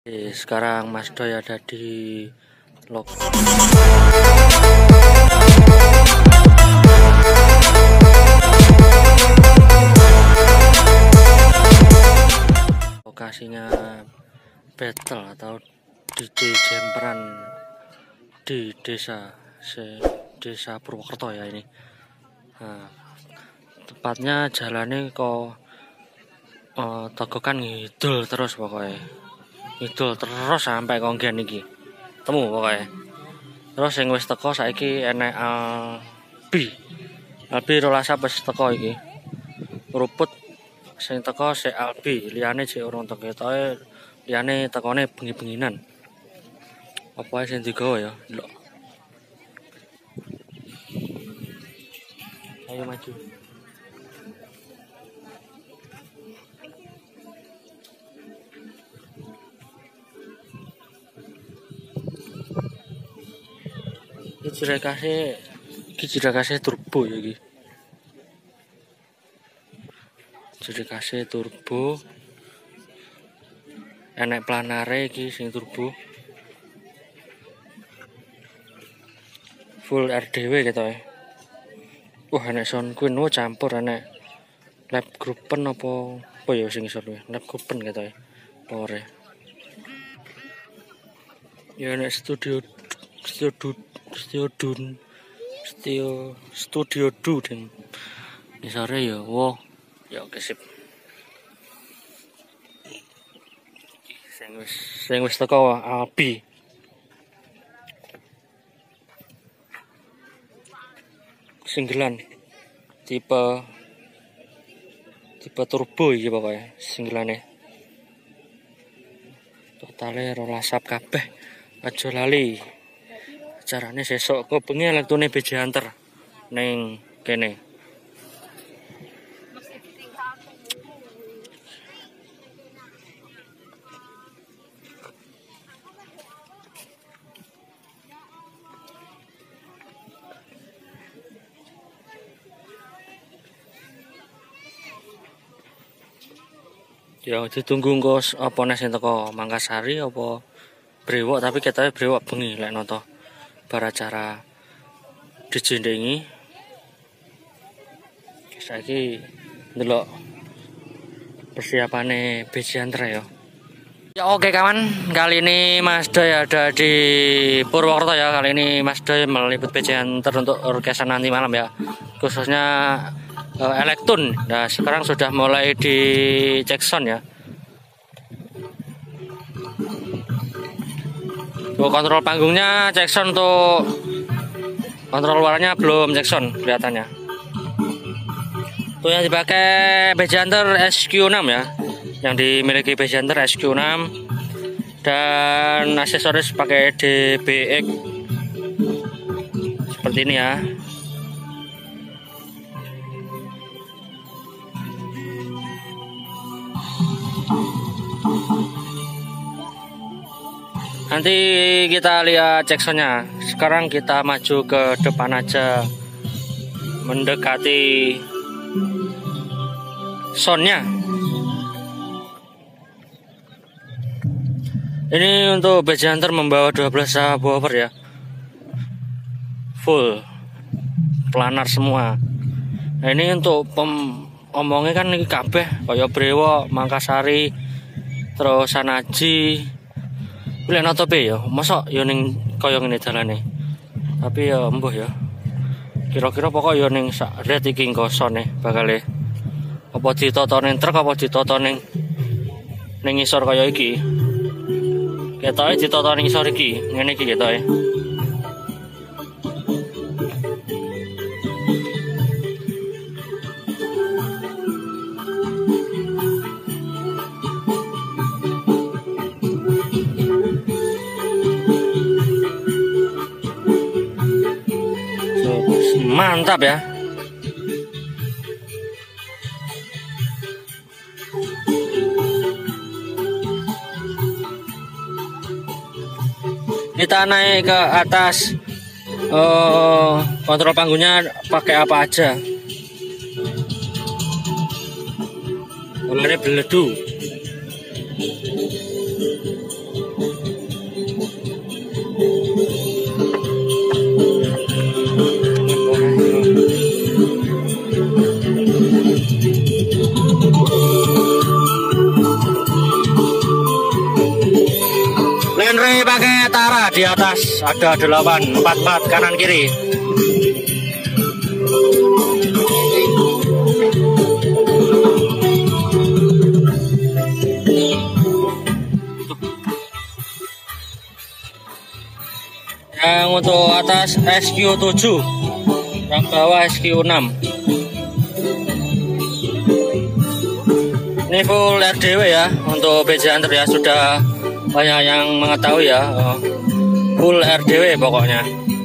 Sekarang Mas Doy ada di lokasinya battle atau DJ jemperan di desa Purwokerto ya ini. Nah, tepatnya jalannya kok tegokan ngidul terus pokoknya. Ngidul terus sampai konggian iki. Temu pokoknya. Terus yang wis teko saiki enek Albi rolasa wis teko iki. Ruput sing teko si Albi, liyane sik urung teko ketoke, liyane tekone bengi-benginan. Apa sing digawa ya? Ndelok. Ayo maju. Jirakase turbo ya iki. Jirakase turbo. Enek planare iki sing turbo. Full RDW gitu ya. Enek sound queen campur enek lab groupen apa ya sing isor kuwi. Lab groupen gitu ya. Power. Ya enek studio du ding isore ya wo ya oke sip sing wis teko Albi singgelan tipe turbo iki pokoknya singgelane totale 12 sub kabeh aja lali. Carane sesuk kok bengi elektune BJ Hunter ning kene. Ya ditunggu engko apa nek sing teko Mangkasari apa Brewok, tapi ketoke Brewok bengi lek noto bar acara dijendengi. Saiki ndelok persiapane BJ Hunter ya. Ya oke kawan, kali ini Mas Doy ada di Purwokerto ya. Kali ini Mas Doy meliput BJ Hunter untuk orkestra nanti malam ya. Khususnya Elektun. Nah, sekarang sudah mulai di Jackson ya. Kontrol panggungnya Jackson, untuk kontrol luarnya belum Jackson kelihatannya. Tuh yang dipakai BJ Hunter SQ6 ya, yang dimiliki BJ Hunter SQ6, dan aksesoris pakai DBX seperti ini ya. Nanti kita lihat Jacksonnya. Sekarang kita maju ke depan aja, mendekati soundnya. Ini untuk BJ Hunter membawa 12 subwoofer ya, full planar semua. Nah, ini untuk omongnya kan ini kabeh kaya Brewok, Mangkasari, terus Sanaji. Pilih notope ya, masa yo ning kaya ngene dalane. Tapi ya embuh ya. Kira-kira pokok yo ning sak ret iki kosone bakale. Apa ditoto ning truk apa ditoto ning isor kaya iki. Ketoke ditoto ning isor iki, ngene iki ketoke. Mantap ya. Kita naik ke atas. Kontrol panggungnya pakai apa aja? Ularnya beledu. Andre pakai Tara di atas ada 8 44 kanan kiri. Yang untuk atas SQ7, yang bawah SQ6. Ini full RDW ya, untuk BJ Hunter ya, sudah banyak yang mengetahui ya, full RDW pokoknya.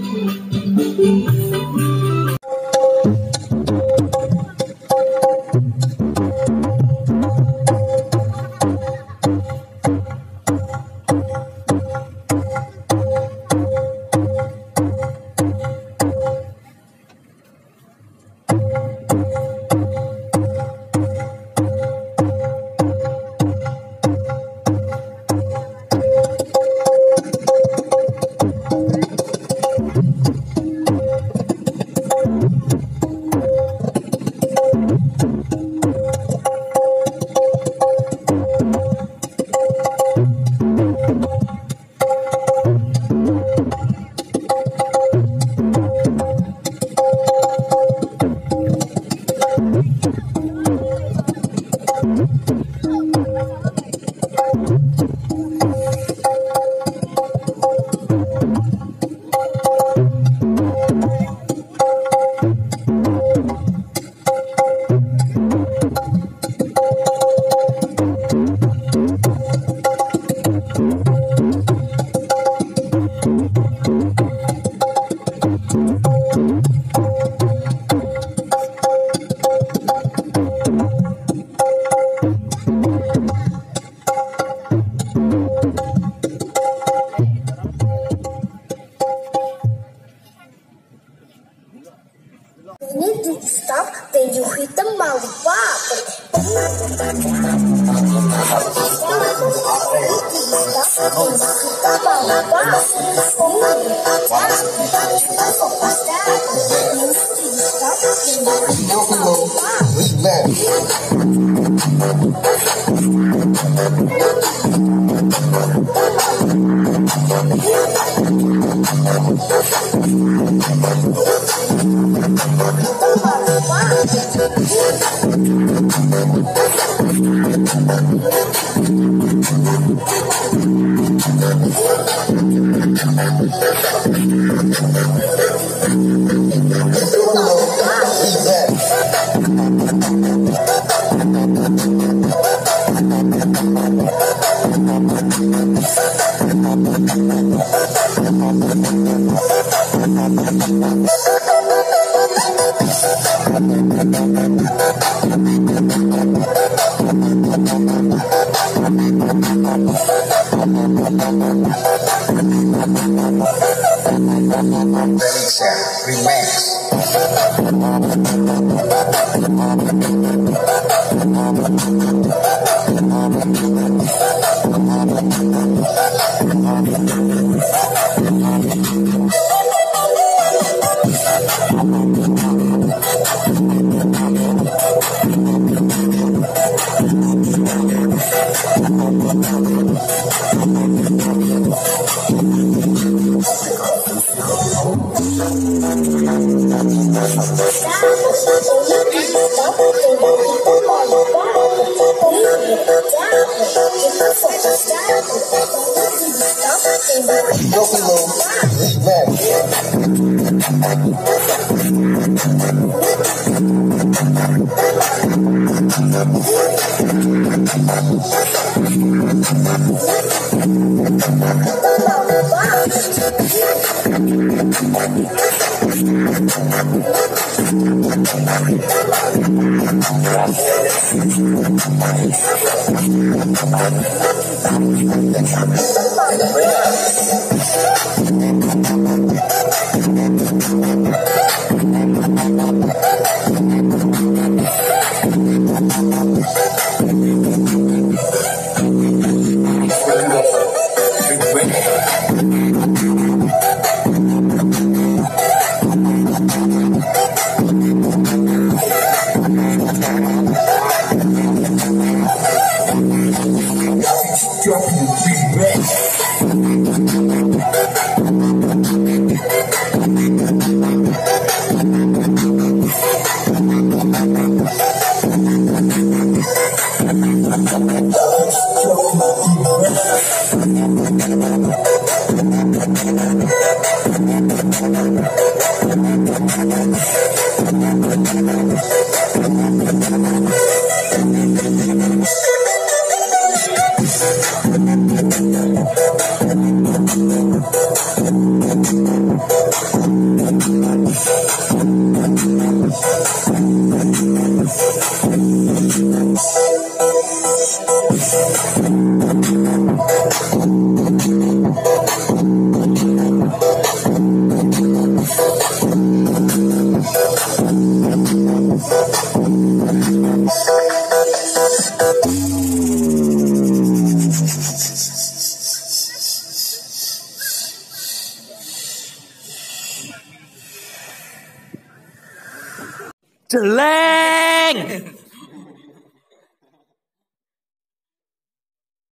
Need to stop, then you hit the mouse button. Dropping Jeleng.